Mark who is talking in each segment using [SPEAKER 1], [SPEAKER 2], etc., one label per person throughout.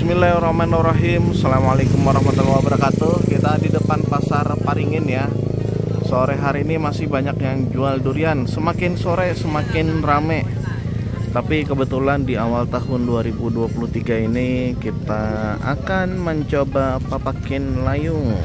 [SPEAKER 1] Bismillahirrahmanirrahim. Assalamualaikum warahmatullahi wabarakatuh. Kita di depan pasar Paringin ya. Sore hari ini masih banyak yang jual durian. Semakin sore semakin rame. Tapi kebetulan di awal tahun 2023 ini kita akan mencoba papakin layung.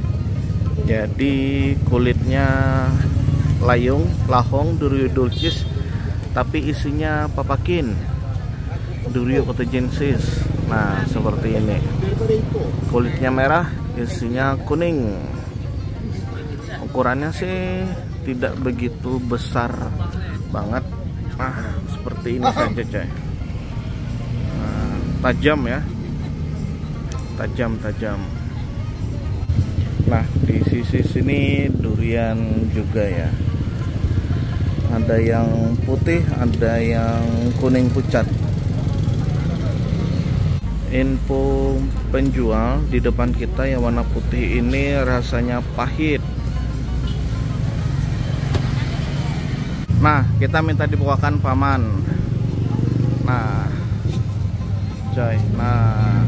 [SPEAKER 1] Jadi kulitnya layung, lahong, Durio dulcis, tapi isinya papakin, Durio cotagensis. Nah, seperti ini. Kulitnya merah, isinya kuning. Ukurannya sih tidak begitu besar banget. Nah, seperti ini saja, coy. Nah, tajam ya. Tajam. Nah, di sisi sini durian juga ya. Ada yang putih, ada yang kuning pucat. Info penjual di depan kita yang warna putih ini rasanya pahit. Nah, kita minta dibukakan paman. Nah, coy. Nah,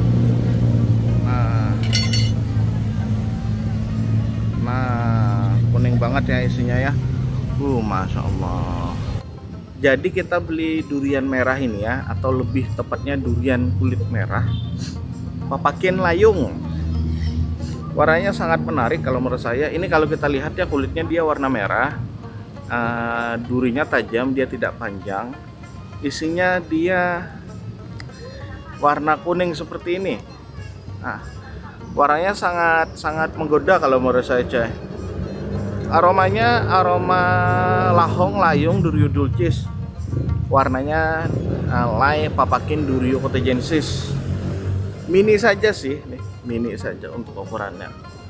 [SPEAKER 1] kuning banget ya isinya ya. Masya Allah. Jadi kita beli durian merah ini ya, atau lebih tepatnya durian kulit merah, papakin layung. Warnanya sangat menarik kalau menurut saya. Ini kalau kita lihat ya, kulitnya dia warna merah, durinya tajam, dia tidak panjang. Isinya dia warna kuning seperti ini. Nah, warnanya sangat menggoda kalau menurut saya, coy. Aromanya aroma lahong, layung, Durio dulcis. Warnanya lay papakin, Durio cotagensis. Mini saja sih, nih, mini saja untuk ukurannya.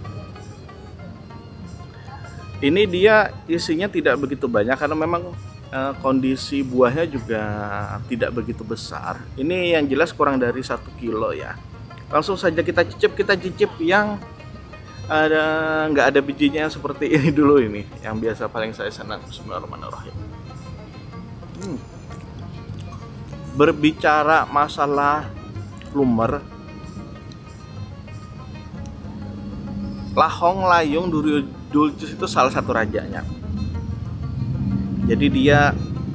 [SPEAKER 1] Ini dia isinya tidak begitu banyak karena memang kondisi buahnya juga tidak begitu besar. Ini yang jelas kurang dari 1 kilo ya. Langsung saja kita cicip yang nggak ada bijinya seperti ini dulu, ini yang biasa paling saya senang. Bismillahirrahmanirrahim. Berbicara masalah lumer, lahong, layung, Durio dulcis itu salah satu rajanya. Jadi dia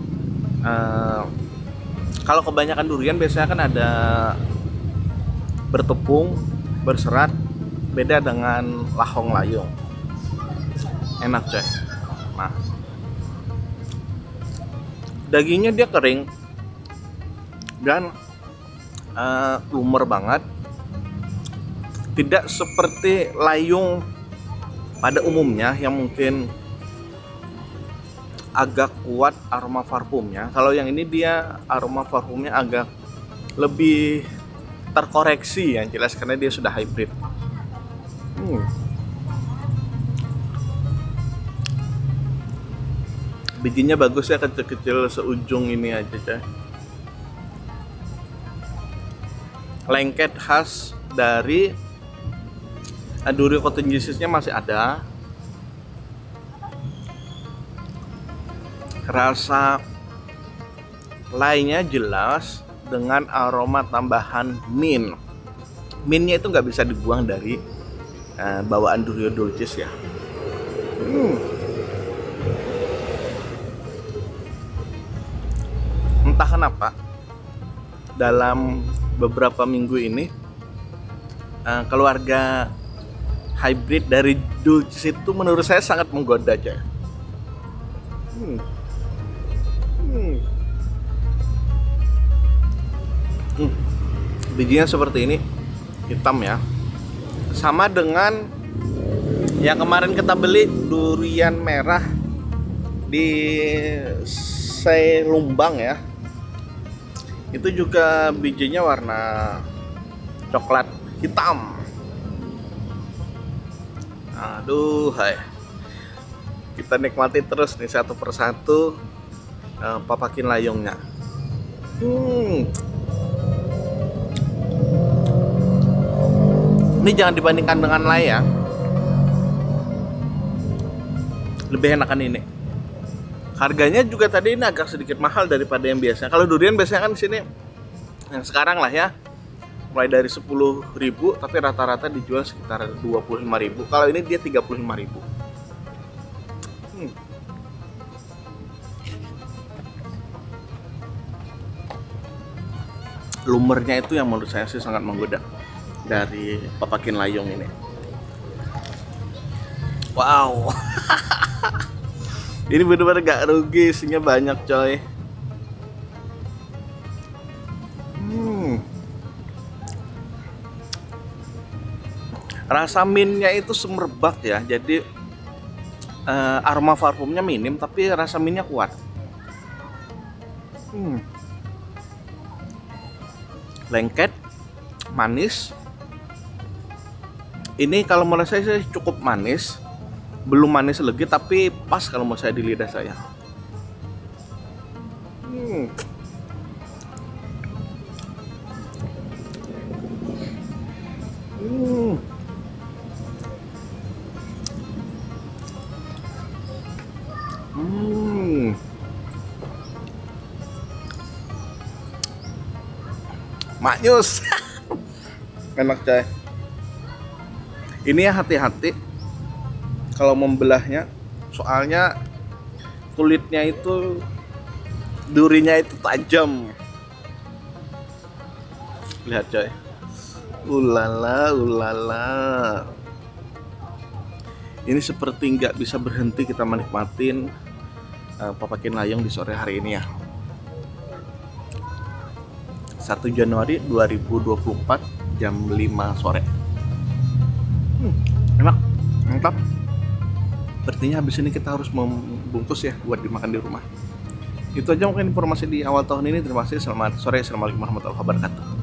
[SPEAKER 1] kalau kebanyakan durian biasanya kan ada bertepung, berserat. Beda dengan lahong, layung. Enak, coy. Nah, dagingnya dia kering dan lumer banget. Tidak seperti layung pada umumnya yang mungkin agak kuat aroma parfumnya. Kalau yang ini dia aroma parfumnya agak lebih terkoreksi yang jelas karena dia sudah hybrid. Bijinya bagus ya, kecil-kecil seujung ini aja, coy. Lengket khas dari Durio cotagensis-nya masih ada. Rasa lainnya jelas dengan aroma tambahan mint. Mintnya itu nggak bisa dibuang dari bawaan Durio dulcis ya. Entah kenapa dalam beberapa minggu ini keluarga hybrid dari dulcis itu menurut saya sangat menggoda, coy. Bijinya seperti ini, hitam ya. Sama dengan yang kemarin kita beli durian merah di Selumbang ya. Itu juga bijinya warna coklat hitam. Aduh, hai. Kita nikmati terus nih satu persatu papakin layungnya. Ini jangan dibandingkan dengan lay ya. Lebih enakan ini. Harganya juga tadi ini agak sedikit mahal daripada yang biasa. Kalau durian biasanya kan di sini yang sekarang lah ya, mulai dari 10.000 tapi rata-rata dijual sekitar 25.000. Kalau ini dia 35.000. Lumernya itu yang menurut saya sih sangat menggoda dari papakin layung ini. Wow. Ini bener-bener gak rugi, isinya banyak coy. Rasa mintnya itu semerbak ya, jadi aroma parfumnya minim tapi rasa mintnya kuat. Lengket, manis. Ini kalau menurut saya sih cukup manis, belum manis legit tapi pas kalau mau saya di lidah saya. Maknyus. Enak coy. Ini ya hati-hati kalau membelahnya, soalnya kulitnya itu, durinya itu tajam. Lihat coy. Ulala, ulala. Ini seperti nggak bisa berhenti kita menikmatin papakin layung di sore hari ini ya. 1 Januari 2024 jam 5 sore. Enak, mantap. Sepertinya habis ini kita harus membungkus ya buat dimakan di rumah. Itu aja mungkin informasi di awal tahun ini. Terima kasih. Selamat sore. Assalamualaikum warahmatullahi wabarakatuh.